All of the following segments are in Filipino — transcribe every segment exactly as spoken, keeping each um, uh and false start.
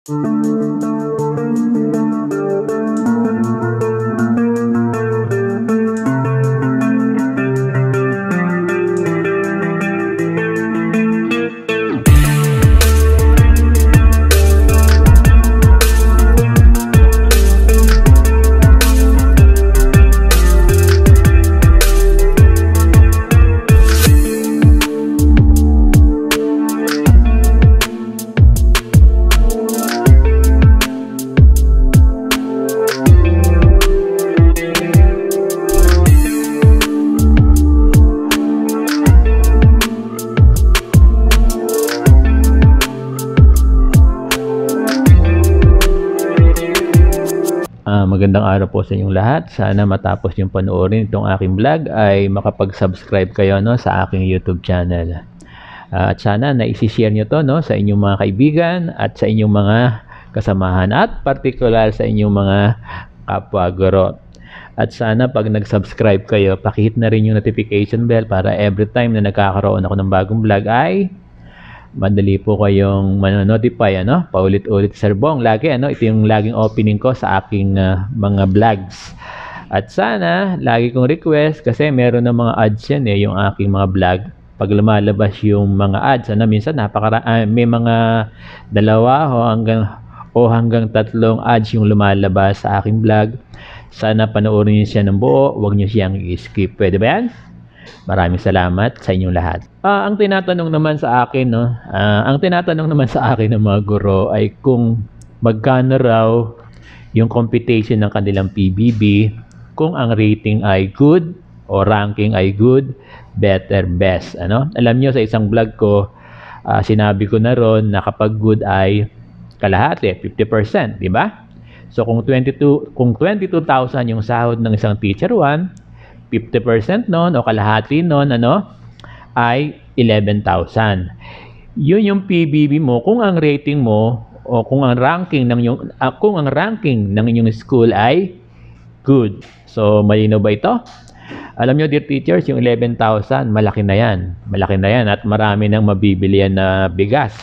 Uh, magandang araw po sa inyong lahat. Sana matapos yung panoorin itong aking vlog ay makapag-subscribe kayo, no, sa aking YouTube channel. Uh, at sana na isi-share nyo to, no, sa inyong mga kaibigan at sa inyong mga kasamahan at particular sa inyong mga kapwa-guro. At sana pag nag-subscribe kayo, pakihit na rin yung notification bell para every time na nagkakaroon ako ng bagong vlog ay madali po kayong manonotify, ano, paulit-ulit. Sir Bong, lagi, ano, ito yung laging opening ko sa aking uh, mga vlogs. At sana, lagi kong request, kasi meron ng mga ads yan, eh, yung aking mga vlog. Pag lumalabas yung mga ads, ano, minsan napakara uh, may mga dalawa o hanggang, o hanggang tatlong ads yung lumalabas sa aking vlog. Sana panoorin niyo siya ng buo, huwag niyo siyang i-skip. Pwede ba yan? Maraming salamat sa inyong lahat. Uh, ang tinatanong naman sa akin, no, uh, ang tinatanong naman sa akin ng mga guro ay kung magkano raw yung computation ng kanilang P B B, kung ang rating ay good o ranking ay good, better, best. Ano? Alam niyo sa isang vlog ko, uh, sinabi ko na ron na kapag good ay kalahati, fifty percent, di ba? So kung twenty-two, kung twenty-two thousand yung sahod ng isang teacher one, fifty percent nun o kalahati nun, ano, ay eleven thousand. Yun yung P B B mo kung ang rating mo o kung ang ranking ng yung uh, kung ang ranking ng inyong school ay good. So malino ba ito? Alam nyo, dear teachers, yung eleven thousand, malaki na yan. Malaki na yan at marami nang mabibili yan na bigas.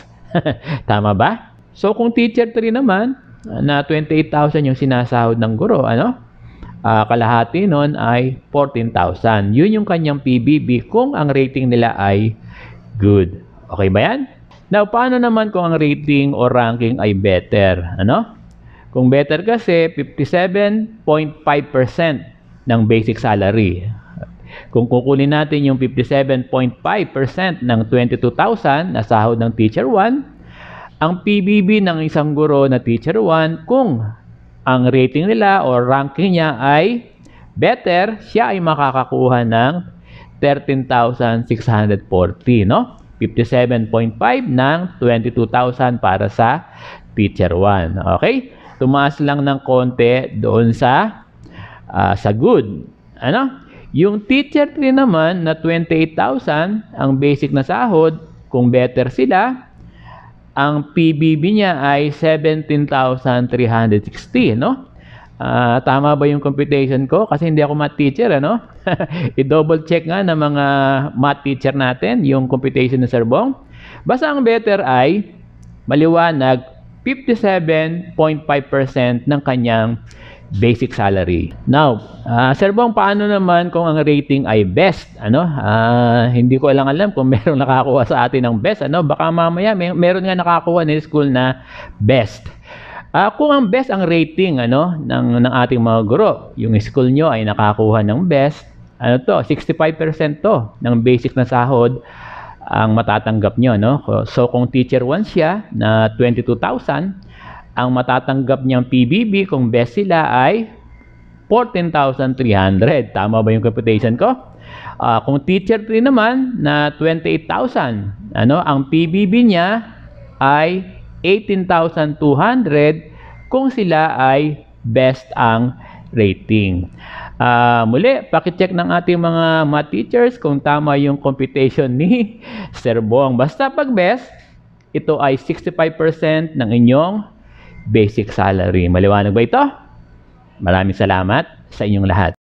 Tama ba? So kung teacher three naman, na twenty-eight thousand yung sinasahod ng guro, ano? Uh, kalahati nun ay fourteen thousand. Yun yung kanyang P B B kung ang rating nila ay good. Okay ba yan? Now, paano naman kung ang rating o ranking ay better? Ano? Kung better kasi, fifty-seven point five percent ng basic salary. Kung kukunin natin yung fifty-seven point five percent ng twenty-two thousand na sahod ng teacher one, ang P B B ng isang guro na teacher one, kung ang rating nila o ranking niya ay better, siya ay makakakuha ng thirteen thousand six hundred forty, no? fifty-seven point five ng twenty-two thousand para sa teacher one. Okay? Tumaas lang ng konti doon sa uh, sa good. Ano? Yung teacher three naman na twenty-eight thousand, ang basic na sahod, kung better sila, ang P B B niya ay seventeen thousand three hundred sixty, no? Uh, tama ba yung computation ko? Kasi hindi ako math teacher, ano? I-double check nga ng mga math teacher natin yung computation ng Sir Bong. Basta ang better ay maliwanag, fifty-seven point five percent ng kanyang basic salary. Now, uh, Sir Bong, paano naman kung ang rating ay best? Ano? Uh, hindi ko lang alam kung meron nakakuha sa atin ng best. Ano? Baka mamaya may, meron nga nakakuha ng school na best. Uh, kung ang best ang rating, ano, ng, ng ating mga guro, yung school nyo ay nakakuha ng best, ano to, sixty-five percent to ng basic na sahod ang matatanggap nyo, no? So kung teacher one siya na twenty-two thousand, ang matatanggap niyang P B B kung best sila ay fourteen thousand three hundred. Tama ba yung computation ko? Uh, kung teacher three naman na twenty-eight thousand, ano, ang P B B niya ay eighteen thousand two hundred kung sila ay best ang rating. Uh, muli, pakicheck ng ating mga math teachers kung tama yung computation ni Sir Bong. Basta pag best, ito ay sixty-five percent ng inyong basic salary. Maliwanag ba ito? Maraming salamat sa inyong lahat.